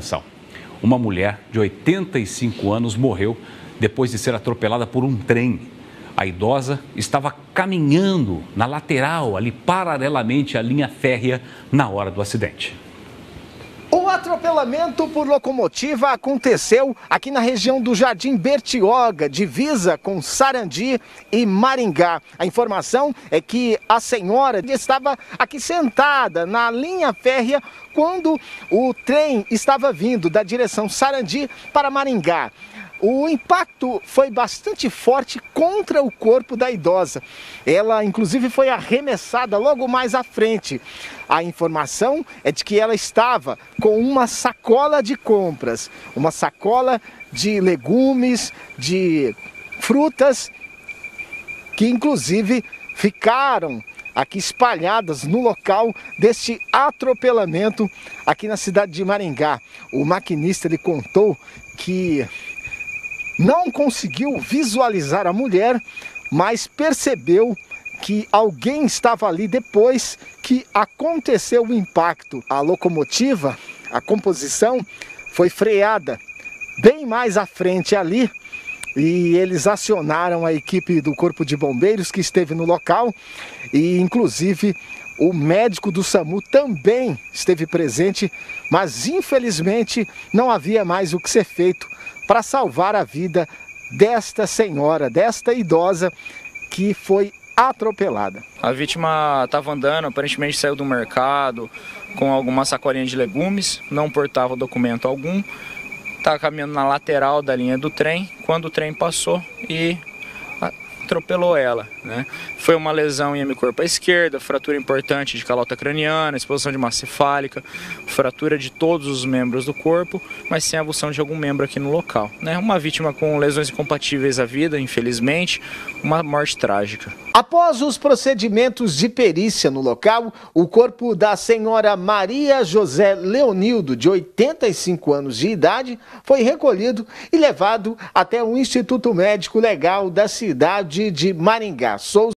atenção. Uma mulher de 85 anos morreu depois de ser atropelada por um trem. A idosa estava caminhando na lateral, ali paralelamente à linha férrea, na hora do acidente. O atropelamento por locomotiva aconteceu aqui na região do Jardim Bertioga, divisa com Sarandi e Maringá. A informação é que a senhora estava aqui sentada na linha férrea quando o trem estava vindo da direção Sarandi para Maringá. O impacto foi bastante forte contra o corpo da idosa. Ela, inclusive, foi arremessada logo mais à frente. A informação é de que ela estava com uma sacola de compras, uma sacola de legumes, de frutas, que inclusive ficaram aqui espalhadas no local deste atropelamento aqui na cidade de Maringá. O maquinista ele contou que não conseguiu visualizar a mulher, mas percebeu que alguém estava ali depois que aconteceu o impacto. A locomotiva, a composição, foi freada bem mais à frente ali e eles acionaram a equipe do Corpo de Bombeiros que esteve no local e, inclusive, o médico do SAMU também esteve presente, mas infelizmente não havia mais o que ser feito para salvar a vida desta senhora, desta idosa que foi atropelada. A vítima estava andando, aparentemente saiu do mercado com alguma sacolinha de legumes, não portava documento algum, estava caminhando na lateral da linha do trem, quando o trem passou e atropelou ela, né? Foi uma lesão em hemicorpo à esquerda, fratura importante de calota craniana, exposição de massa cefálica, fratura de todos os membros do corpo, mas sem avulsão de algum membro aqui no local, né? Uma vítima com lesões incompatíveis à vida, infelizmente, uma morte trágica. Após os procedimentos de perícia no local, o corpo da senhora Maria José Leonildo, de 85 anos de idade, foi recolhido e levado até o Instituto Médico Legal da cidade de Maringá.